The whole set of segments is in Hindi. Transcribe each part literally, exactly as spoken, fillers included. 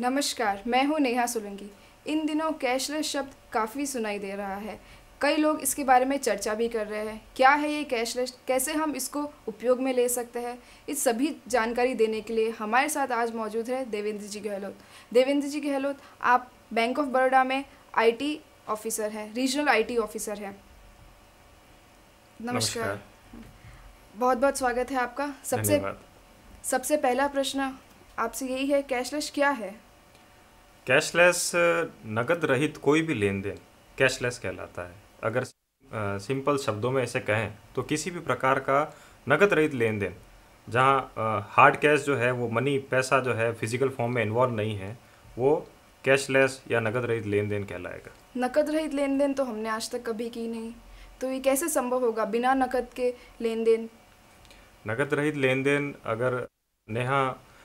नमस्कार, मैं हूँ नेहा सोलंकी। इन दिनों कैशलेस शब्द काफ़ी सुनाई दे रहा है। कई लोग इसके बारे में चर्चा भी कर रहे हैं। क्या है ये कैशलेस, कैसे हम इसको उपयोग में ले सकते हैं? इस सभी जानकारी देने के लिए हमारे साथ आज मौजूद है देवेंद्र जी गहलोत। देवेंद्र जी गहलोत, आप बैंक ऑफ बड़ौदा में आईटी ऑफिसर हैं, रीजनल आईटी ऑफिसर हैं। नमस्कार। नमस्कार। बहुत बहुत स्वागत है आपका। सबसे धन्यवाद। सबसे पहला प्रश्न आपसे यही है, कैशलेस क्या है? कैशलेस नकद रहित कोई भी लेन देन कैशलेस कहलाता है। अगर अ, सिंपल शब्दों में इसे कहें तो किसी भी प्रकार का नकद रहित लेन देन जहां हार्ड कैश जो है वो मनी पैसा जो है फिजिकल फॉर्म में इन्वॉल्व नहीं है, वो कैशलेस या नकद रहित लेन देन कहलाएगा। नकद रहित लेन देन तो हमने आज तक कभी की नहीं, तो ये कैसे संभव होगा बिना नकद के लेन देन? नकद रहित लेन देन अगर नेहा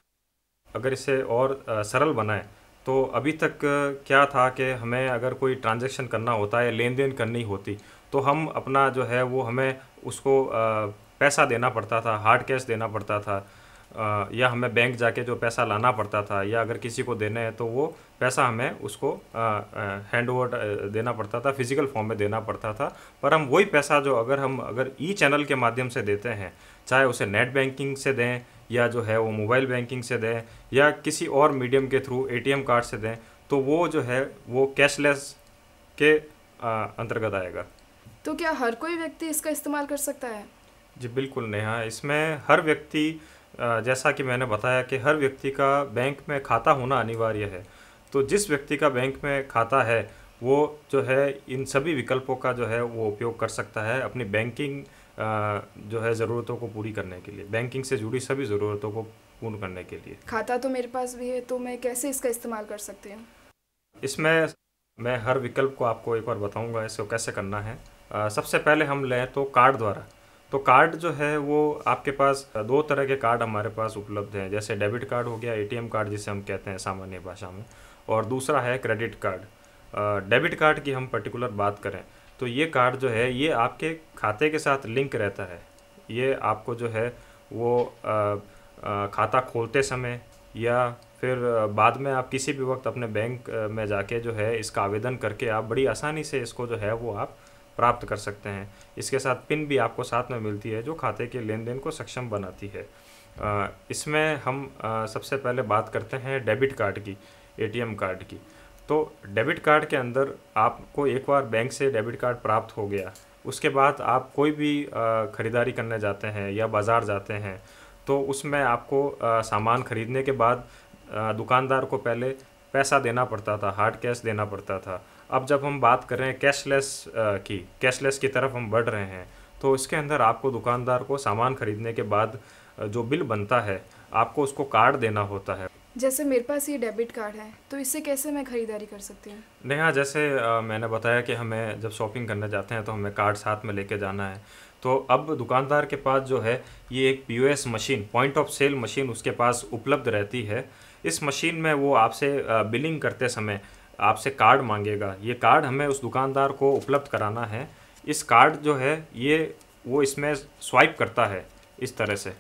अगर इसे और अ, सरल बनाएं तो अभी तक अ, क्या था कि हमें अगर कोई ट्रांजैक्शन करना होता है, लेन देन करनी होती, तो हम अपना जो है वो हमें उसको अ, पैसा देना पड़ता था, हार्ड कैश देना पड़ता था, अ, या हमें बैंक जाके जो पैसा लाना पड़ता था, या अगर किसी को देना है तो वो पैसा हमें उसको हैंड ओवर देना पड़ता था, फिजिकल फॉर्म में देना पड़ता था। पर हम वही पैसा जो अगर हम अगर ई चैनल के माध्यम से देते हैं, चाहे उसे नेट बैंकिंग से दें या जो है वो मोबाइल बैंकिंग से दें या किसी और मीडियम के थ्रू एटीएम कार्ड से दें, तो वो जो है वो कैशलेस के अ, अंतर्गत आएगा। तो क्या हर कोई व्यक्ति इसका इस्तेमाल कर सकता है? जी बिल्कुल नेहा, इसमें हर व्यक्ति अ, जैसा कि मैंने बताया कि हर व्यक्ति का बैंक में खाता होना अनिवार्य है। तो जिस व्यक्ति का बैंक में खाता है वो जो है इन सभी विकल्पों का जो है वो उपयोग कर सकता है अपनी बैंकिंग अ, जो है ज़रूरतों को पूरी करने के लिए, बैंकिंग से जुड़ी सभी ज़रूरतों को पूर्ण करने के लिए। खाता तो मेरे पास भी है, तो मैं कैसे इसका इस्तेमाल कर सकती हूँ? इसमें मैं हर विकल्प को आपको एक बार बताऊंगा इसको कैसे करना है। अ, सबसे पहले हम लें तो कार्ड द्वारा। तो कार्ड जो है वो आपके पास दो तरह के कार्ड हमारे पास उपलब्ध हैं, जैसे डेबिट कार्ड हो गया, एटीएम कार्ड जिसे हम कहते हैं सामान्य भाषा में, और दूसरा है क्रेडिट कार्ड। अ, डेबिट कार्ड की हम पर्टिकुलर बात करें तो ये कार्ड जो है ये आपके खाते के साथ लिंक रहता है। ये आपको जो है वो अ, अ, खाता खोलते समय या फिर बाद में आप किसी भी वक्त अपने बैंक अ, में जाके जो है इसका आवेदन करके आप बड़ी आसानी से इसको जो है वो आप प्राप्त कर सकते हैं। इसके साथ पिन भी आपको साथ में मिलती है जो खाते के लेन देन को सक्षम बनाती है। अ, इसमें हम अ, सबसे पहले बात करते हैं डेबिट कार्ड की, एटीएम कार्ड की। तो डेबिट कार्ड के अंदर आपको एक बार बैंक से डेबिट कार्ड प्राप्त हो गया, उसके बाद आप कोई भी अ, खरीदारी करने जाते हैं या बाज़ार जाते हैं, तो उसमें आपको अ, सामान खरीदने के बाद अ, दुकानदार को पहले पैसा देना पड़ता था, हार्ड कैश देना पड़ता था। अब जब हम बात कर रहे हैं कैशलेस अ, की कैशलेस की तरफ हम बढ़ रहे हैं, तो इसके अंदर आपको दुकानदार को सामान खरीदने के बाद अ, जो बिल बनता है आपको उसको कार्ड देना होता है। जैसे मेरे पास ये डेबिट कार्ड है, तो इससे कैसे मैं खरीदारी कर सकती हूँ? नेहा, जैसे अ, मैंने बताया कि हमें जब शॉपिंग करने जाते हैं तो हमें कार्ड साथ में लेके जाना है। तो अब दुकानदार के पास जो है ये एक POS machine, point of sale machine उसके पास उपलब्ध रहती है। इस मशीन में वो आपसे अ, बिलिंग करते समय आपसे कार्ड मांगेगा। ये कार्ड हमें उस दुकानदार को उपलब्ध कराना है। इस कार्ड जो है ये वो इसमें स्वाइप करता है इस तरह से।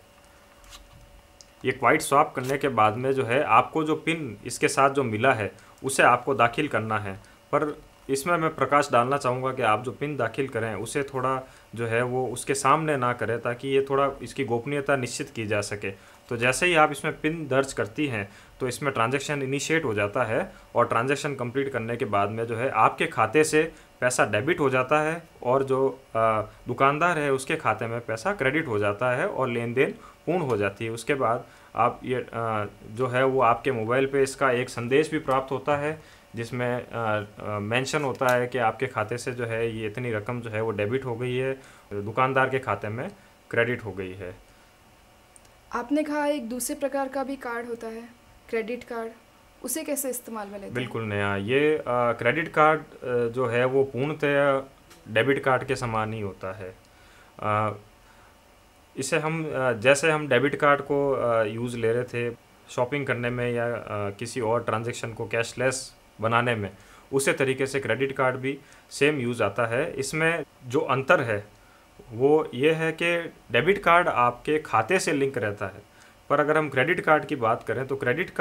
ये क्वाइट स्वैप करने के बाद में जो है आपको जो पिन इसके साथ जो मिला है उसे आपको दाखिल करना है। पर इसमें मैं प्रकाश डालना चाहूँगा कि आप जो पिन दाखिल करें उसे थोड़ा जो है वो उसके सामने ना करें, ताकि ये थोड़ा इसकी गोपनीयता निश्चित की जा सके। तो जैसे ही आप इसमें पिन दर्ज करती हैं तो इसमें ट्रांजैक्शन इनिशिएट हो जाता है, और ट्रांजैक्शन कंप्लीट करने के बाद में जो है आपके खाते से पैसा डेबिट हो जाता है, और जो अ, दुकानदार है उसके खाते में पैसा क्रेडिट हो जाता है और लेन देन पूर्ण हो जाती है। उसके बाद आप ये अ, जो है वो आपके मोबाइल पे इसका एक संदेश भी प्राप्त होता है जिसमें मेंशन होता है कि आपके खाते से जो है ये इतनी रकम जो है वो डेबिट हो गई है, दुकानदार के खाते में क्रेडिट हो गई है। आपने कहा एक दूसरे प्रकार का भी कार्ड होता है, क्रेडिट कार्ड, उसे कैसे इस्तेमाल में लेते हैं? बिल्कुल नया ये क्रेडिट कार्ड अ, जो है वो पूर्णतः डेबिट कार्ड के समान ही होता है। अ, इसे हम अ, जैसे हम डेबिट कार्ड को यूज़ ले रहे थे शॉपिंग करने में या अ, किसी और ट्रांजैक्शन को कैशलेस बनाने में, उसी तरीके से क्रेडिट कार्ड भी सेम यूज़ आता है। इसमें जो अंतर है वो ये है कि डेबिट कार्ड आपके खाते से लिंक रहता है, पर अगर हम क्रेडिट कार्ड की बात करें तो क्रेडिट कार्ड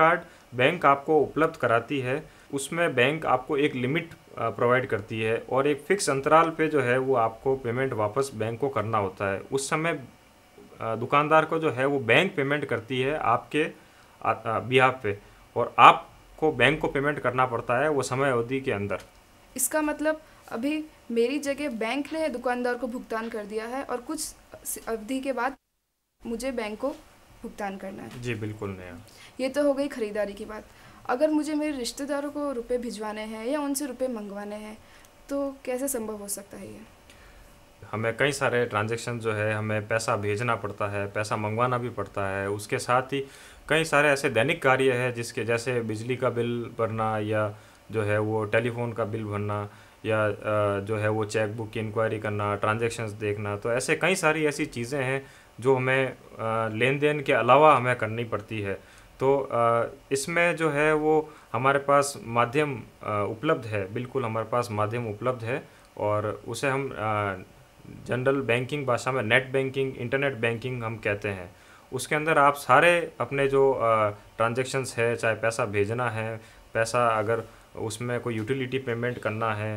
बैंक आपको उपलब्ध कराती है, उसमें बैंक आपको एक लिमिट प्रोवाइड करती है और एक फ़िक्स अंतराल पे जो है वो आपको पेमेंट वापस बैंक को करना होता है। उस समय अ, दुकानदार को जो है वो बैंक पेमेंट करती है आपके बिहाफ पे, और आपको बैंक को पेमेंट करना पड़ता है वो समय अवधि के अंदर। इसका मतलब अभी मेरी जगह बैंक ने दुकानदार को भुगतान कर दिया है और कुछ अवधि के बाद मुझे बैंक को भुगतान करना है। जी बिल्कुल नेहा। ये तो हो गई खरीदारी की बात। अगर मुझे मेरे रिश्तेदारों को रुपए भिजवाने हैं या उनसे रुपए मंगवाने हैं तो कैसे संभव हो सकता है ये? हमें कई सारे ट्रांजैक्शन जो है हमें पैसा भेजना पड़ता है, पैसा मंगवाना भी पड़ता है। उसके साथ ही कई सारे ऐसे दैनिक कार्य है जिसके जैसे बिजली का बिल भरना, या जो है वो टेलीफोन का बिल भरना, या अ, जो है वो चेक बुक की इंक्वायरी करना, ट्रांजैक्शंस देखना। तो ऐसे कई सारी ऐसी चीज़ें हैं जो हमें अ, लेन देन के अलावा हमें करनी पड़ती है। तो अ, इसमें जो है वो हमारे पास माध्यम अ, उपलब्ध है, बिल्कुल हमारे पास माध्यम उपलब्ध है, और उसे हम जनरल बैंकिंग भाषा में नेट बैंकिंग, इंटरनेट बैंकिंग हम कहते हैं। उसके अंदर आप सारे अपने जो ट्रांजैक्शंस है, चाहे पैसा भेजना है, पैसा अगर उसमें कोई यूटिलिटी पेमेंट करना है,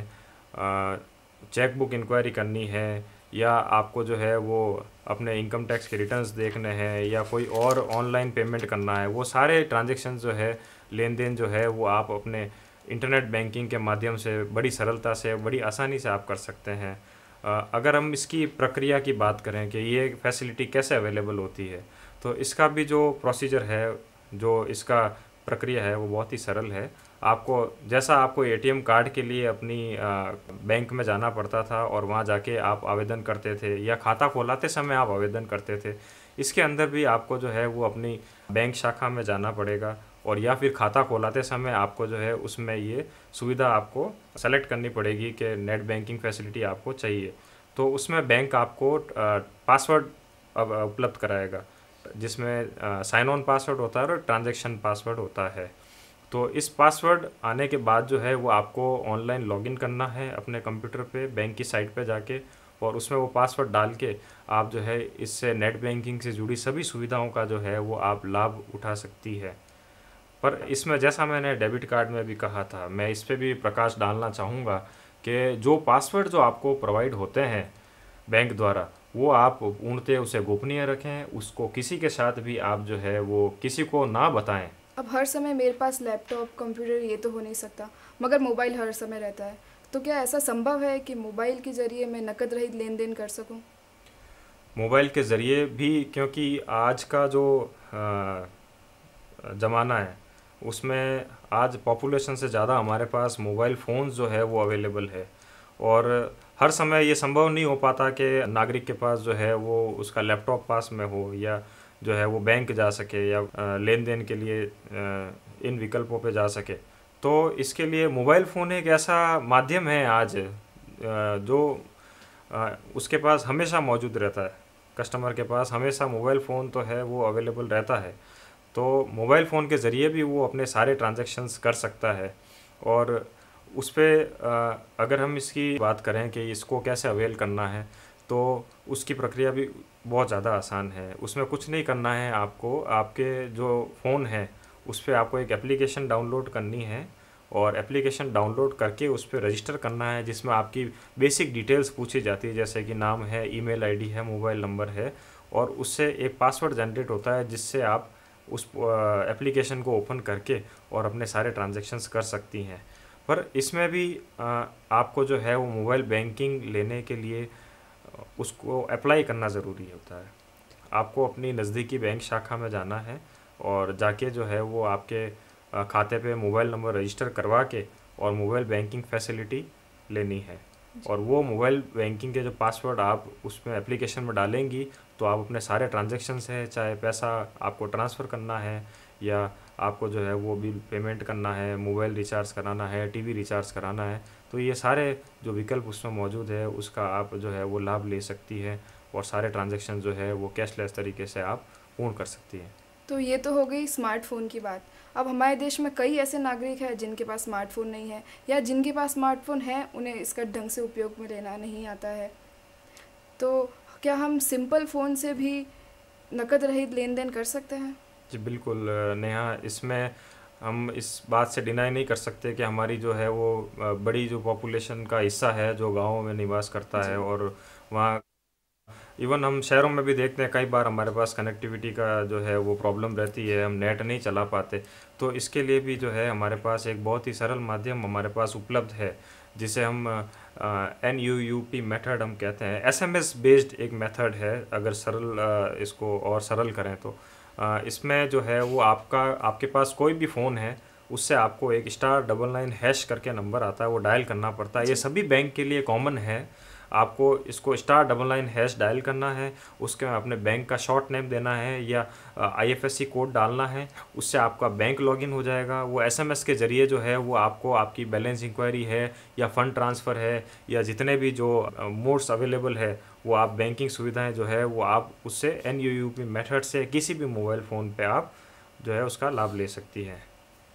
चेक बुक इंक्वायरी करनी है, या आपको जो है वो अपने इनकम टैक्स के रिटर्न्स देखने हैं, या कोई और ऑनलाइन पेमेंट करना है, वो सारे ट्रांजैक्शन जो है, लेन देन जो है वो आप अपने इंटरनेट बैंकिंग के माध्यम से बड़ी सरलता से, बड़ी आसानी से आप कर सकते हैं। अ, अगर हम इसकी प्रक्रिया की बात करें कि ये फैसिलिटी कैसे अवेलेबल होती है, तो इसका भी जो प्रोसीजर है, जो इसका प्रक्रिया है वो बहुत ही सरल है। आपको जैसा आपको एटीएम कार्ड के लिए अपनी अ, बैंक में जाना पड़ता था और वहाँ जाके आप आवेदन करते थे, या खाता खोलाते समय आप आवेदन करते थे, इसके अंदर भी आपको जो है वो अपनी बैंक शाखा में जाना पड़ेगा, और या फिर खाता खोलाते समय आपको जो है उसमें ये सुविधा आपको सेलेक्ट करनी पड़ेगी कि नेट बैंकिंग फैसिलिटी आपको चाहिए। तो उसमें बैंक आपको पासवर्ड अब उपलब्ध कराएगा, जिसमें साइन ऑन पासवर्ड होता है और ट्रांजैक्शन पासवर्ड होता है। तो इस पासवर्ड आने के बाद जो है वो आपको ऑनलाइन लॉगिन करना है अपने कंप्यूटर पे, बैंक की साइट पे जाके, और उसमें वो पासवर्ड डाल के आप जो है इससे नेट बैंकिंग से जुड़ी सभी सुविधाओं का जो है वो आप लाभ उठा सकती है। पर इसमें जैसा मैंने डेबिट कार्ड में भी कहा था, मैं इस पे भी प्रकाश डालना चाहूँगा कि जो पासवर्ड जो आपको प्रोवाइड होते हैं बैंक द्वारा, वो आप पूर्णतः उसे गोपनीय रखें, उसको किसी के साथ भी आप जो है वो किसी को ना बताएं। अब हर समय मेरे पास लैपटॉप, कंप्यूटर ये तो हो नहीं सकता, मगर मोबाइल हर समय रहता है। तो क्या ऐसा संभव है कि मोबाइल के ज़रिए मैं नकद रहित लेन देन कर सकूं? मोबाइल के ज़रिए भी, क्योंकि आज का जो ज़माना है उसमें आज पॉपुलेशन से ज़्यादा हमारे पास मोबाइल फ़ोन्स जो है वो अवेलेबल है, और हर समय ये संभव नहीं हो पाता कि नागरिक के पास जो है वो उसका लैपटॉप पास में हो, या जो है वो बैंक जा सके, या लेन देन के लिए इन विकल्पों पे जा सके। तो इसके लिए मोबाइल फ़ोन एक ऐसा माध्यम है आज जो उसके पास हमेशा मौजूद रहता है। कस्टमर के पास हमेशा मोबाइल फ़ोन तो है वो अवेलेबल रहता है। तो मोबाइल फ़ोन के ज़रिए भी वो अपने सारे ट्रांजैक्शंस कर सकता है, और उस पर अगर हम इसकी बात करें कि इसको कैसे अवेल करना है, तो उसकी प्रक्रिया भी बहुत ज़्यादा आसान है। उसमें कुछ नहीं करना है आपको, आपके जो फ़ोन है उस पर आपको एक एप्लीकेशन डाउनलोड करनी है, और एप्लीकेशन डाउनलोड करके उस पर रजिस्टर करना है, जिसमें आपकी बेसिक डिटेल्स पूछी जाती है, जैसे कि नाम है, ईमेल आईडी है, मोबाइल नंबर है, और उससे एक पासवर्ड जनरेट होता है जिससे आप उस एप्लीकेशन को ओपन करके और अपने सारे ट्रांजैक्शंस कर सकती हैं। पर इसमें भी आपको जो है वो मोबाइल बैंकिंग लेने के लिए उसको अप्लाई करना ज़रूरी होता है। आपको अपनी नज़दीकी बैंक शाखा में जाना है, और जाके जो है वो आपके खाते पे मोबाइल नंबर रजिस्टर करवा के और मोबाइल बैंकिंग फैसिलिटी लेनी है, और वो मोबाइल बैंकिंग के जो पासवर्ड आप उसमें एप्लीकेशन में डालेंगी, तो आप अपने सारे ट्रांजैक्शंस हैं, चाहे पैसा आपको ट्रांसफ़र करना है, या आपको जो है वो बिल पेमेंट करना है, मोबाइल रिचार्ज कराना है, टीवी रिचार्ज कराना है, तो ये सारे जो विकल्प उसमें मौजूद है उसका आप जो है वो लाभ ले सकती है, और सारे ट्रांजैक्शन जो है वो कैशलेस तरीके से आप पूर्ण कर सकती हैं। तो ये तो हो गई स्मार्टफ़ोन की बात। अब हमारे देश में कई ऐसे नागरिक हैं जिनके पास स्मार्टफ़ोन नहीं है, या जिनके पास स्मार्टफ़ोन है उन्हें इसका ढंग से उपयोग में लेना नहीं आता है। तो क्या हम सिंपल फ़ोन से भी नकद रहित लेन देन कर सकते हैं? जी बिल्कुल नेहा, इसमें हम इस बात से डिनाई नहीं कर सकते कि हमारी जो है वो अ, बड़ी जो पॉपुलेशन का हिस्सा है जो गाँव में निवास करता है, जी। और वहाँ इवन हम शहरों में भी देखते हैं कई बार हमारे पास कनेक्टिविटी का जो है वो प्रॉब्लम रहती है, हम नेट नहीं चला पाते। तो इसके लिए भी जो है हमारे पास एक बहुत ही सरल माध्यम हमारे पास उपलब्ध है, जिसे हम N U U P method हम कहते हैं। एस एम एस बेस्ड एक मेथड है, अगर सरल अ, इसको और सरल करें तो अ, इसमें जो है वो आपका आपके पास कोई भी फ़ोन है, उससे आपको एक स्टार डबल नाइन हैश करके नंबर आता है, वो डायल करना पड़ता है। ये जी। सभी बैंक के लिए कॉमन है। आपको इसको star double nine hash dial करना है, उसके में अपने बैंक का शॉर्ट नेम देना है या I F S C code डालना है, उससे आपका बैंक लॉगिन हो जाएगा। वो एस एम एस के ज़रिए जो है वो आपको आपकी बैलेंस इंक्वायरी है या फ़ंड ट्रांसफ़र है या जितने भी जो मोड्स अवेलेबल है, वो आप बैंकिंग सुविधाएं जो है वो आप उससे N U U P method से किसी भी मोबाइल फ़ोन पे आप जो है उसका लाभ ले सकती हैं।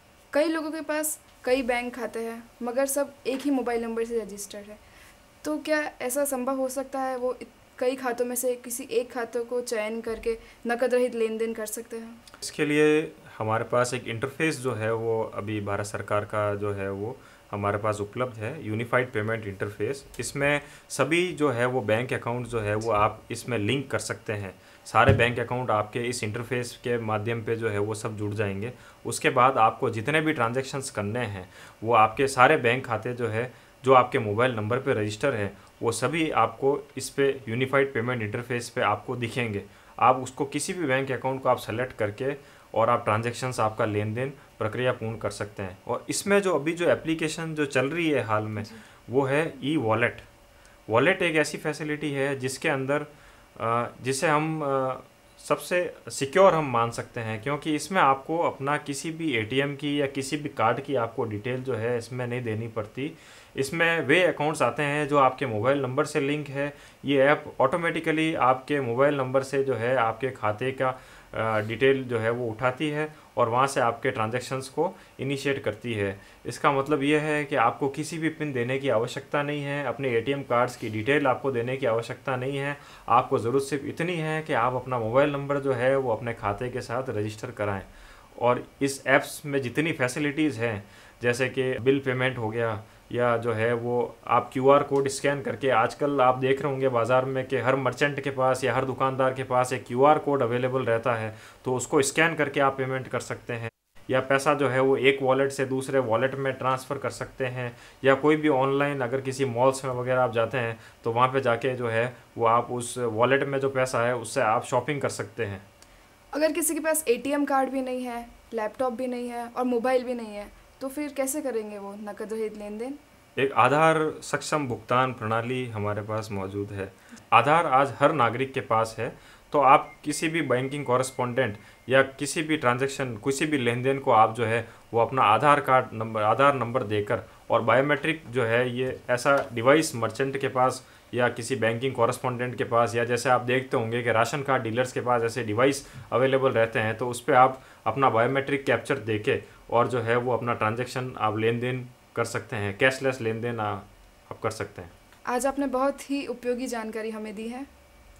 कई लोगों के पास कई बैंक खाते हैं मगर सब एक ही मोबाइल नंबर से रजिस्टर्ड है, तो क्या ऐसा संभव हो सकता है वो इत- कई खातों में से किसी एक खातों को चयन करके नकद रहित लेन देन कर सकते हैं? इसके लिए हमारे पास एक इंटरफेस जो है वो अभी भारत सरकार का जो है वो हमारे पास उपलब्ध है, यूनिफाइड पेमेंट इंटरफेस। इसमें सभी जो है वो बैंक अकाउंट जो है वो आप इसमें लिंक कर सकते हैं। सारे बैंक अकाउंट आपके इस इंटरफेस के माध्यम पे जो है वो सब जुड़ जाएंगे। उसके बाद आपको जितने भी ट्रांजैक्शंस करने हैं वो आपके सारे बैंक खाते जो है जो आपके मोबाइल नंबर पे रजिस्टर है वो सभी आपको इस पे यूनिफाइड पेमेंट इंटरफेस पे आपको दिखेंगे। आप उसको किसी भी बैंक अकाउंट को आप सेलेक्ट करके और आप ट्रांजैक्शंस आपका लेन देन प्रक्रिया पूर्ण कर सकते हैं। और इसमें जो अभी जो एप्लीकेशन जो चल रही है हाल में, जी। वो है ई वॉलेट। वॉलेट एक ऐसी फैसिलिटी है जिसके अंदर अ, जिसे हम अ, सबसे सिक्योर हम मान सकते हैं, क्योंकि इसमें आपको अपना किसी भी ए टी एम की या किसी भी कार्ड की आपको डिटेल जो है इसमें नहीं देनी पड़ती। इसमें वे अकाउंट्स आते हैं जो आपके मोबाइल नंबर से लिंक है। ये ऐप ऑटोमेटिकली आपके मोबाइल नंबर से जो है आपके खाते का डिटेल जो है वो उठाती है और वहाँ से आपके ट्रांजैक्शंस को इनिशिएट करती है। इसका मतलब ये है कि आपको किसी भी पिन देने की आवश्यकता नहीं है, अपने ए टी एम कार्ड्स की डिटेल आपको देने की आवश्यकता नहीं है। आपको ज़रूरत सिर्फ इतनी है कि आप अपना मोबाइल नंबर जो है वो अपने खाते के साथ रजिस्टर कराएं। और इस ऐप्स में जितनी फैसिलिटीज़ हैं, जैसे कि बिल पेमेंट हो गया या जो है वो आप क्यू आर कोड स्कैन करके, आजकल आप देख रहे होंगे बाज़ार में कि हर मर्चेंट के पास या हर दुकानदार के पास एक क्यू आर कोड अवेलेबल रहता है, तो उसको स्कैन करके आप पेमेंट कर सकते हैं। या पैसा जो है वो एक वॉलेट से दूसरे वॉलेट में ट्रांसफ़र कर सकते हैं। या कोई भी ऑनलाइन अगर किसी मॉल्स में वगैरह आप जाते हैं तो वहाँ पे जाके जो है वो आप उस वॉलेट में जो पैसा है उससे आप शॉपिंग कर सकते हैं। अगर किसी के पास ए टी एम कार्ड भी नहीं है, लैपटॉप भी नहीं है और मोबाइल भी नहीं है, तो फिर कैसे करेंगे वो नकद रहित लेन देन? एक आधार सक्षम भुगतान प्रणाली हमारे पास मौजूद है। आधार आज हर नागरिक के पास है, तो आप किसी भी बैंकिंग कॉरेस्पॉन्डेंट या किसी भी ट्रांजैक्शन किसी भी लेन देन को आप जो है वो अपना Aadhaar card number Aadhaar number देकर, और बायोमेट्रिक जो है ये ऐसा डिवाइस मर्चेंट के पास या किसी बैंकिंग कॉरेस्पॉन्डेंट के पास, या जैसे आप देखते होंगे कि राशन कार्ड डीलर्स के पास ऐसे डिवाइस अवेलेबल रहते हैं, तो उस पर आप अपना बायोमेट्रिक कैप्चर देके और जो है वो अपना ट्रांजैक्शन आप लेन देन कर सकते हैं, कैशलेस लेन देन आ- आप कर सकते हैं। आज आपने बहुत ही उपयोगी जानकारी हमें दी है।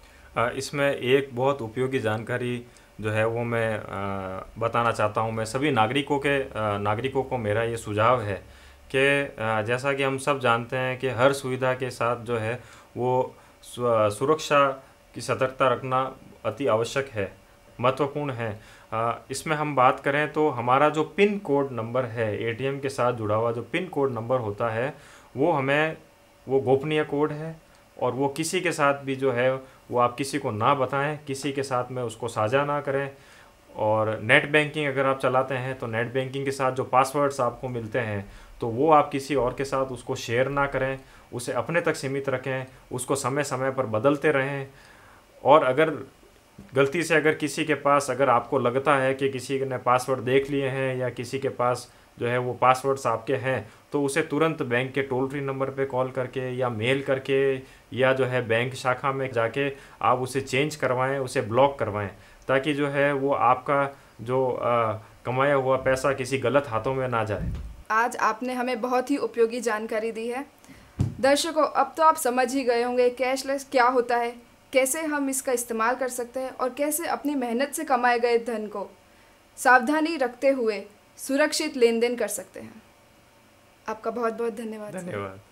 अ, इसमें एक बहुत उपयोगी जानकारी जो है वो मैं अ, बताना चाहता हूँ। मैं सभी नागरिकों के अ, नागरिकों को मेरा ये सुझाव है कि अ, जैसा कि हम सब जानते हैं कि हर सुविधा के साथ जो है वो सु- सुरक्षा की सतर्कता रखना अति आवश्यक है, महत्वपूर्ण है। अ, इसमें हम बात करें तो हमारा जो पिन कोड नंबर है, ए टी एम के साथ जुड़ा हुआ जो पिन कोड नंबर होता है, वो हमें वो गोपनीय कोड है, और वो किसी के साथ भी जो है वो आप किसी को ना बताएं, किसी के साथ में उसको साझा ना करें। और नेट बैंकिंग अगर आप चलाते हैं तो नेट बैंकिंग के साथ जो पासवर्ड्स आपको मिलते हैं तो वो आप किसी और के साथ उसको शेयर ना करें, उसे अपने तक सीमित रखें, उसको समय समय पर बदलते रहें। और अगर गलती से अगर किसी के पास अगर आपको लगता है कि किसी ने पासवर्ड देख लिए हैं या किसी के पास जो है वो पासवर्ड्स आपके हैं, तो उसे तुरंत बैंक के टोल फ्री नंबर पे कॉल करके या मेल करके या जो है बैंक शाखा में जाके आप उसे चेंज करवाएं, उसे ब्लॉक करवाएं, ताकि जो है वो आपका जो अ, कमाया हुआ पैसा किसी गलत हाथों में ना जाए। आज आपने हमें बहुत ही उपयोगी जानकारी दी है। दर्शकों, अब तो आप समझ ही गए होंगे कैशलेस क्या होता है, कैसे हम इसका इस्तेमाल कर सकते हैं और कैसे अपनी मेहनत से कमाए गए धन को सावधानी रखते हुए सुरक्षित लेन देन कर सकते हैं। आपका बहुत बहुत धन्यवाद सर। धन्यवाद।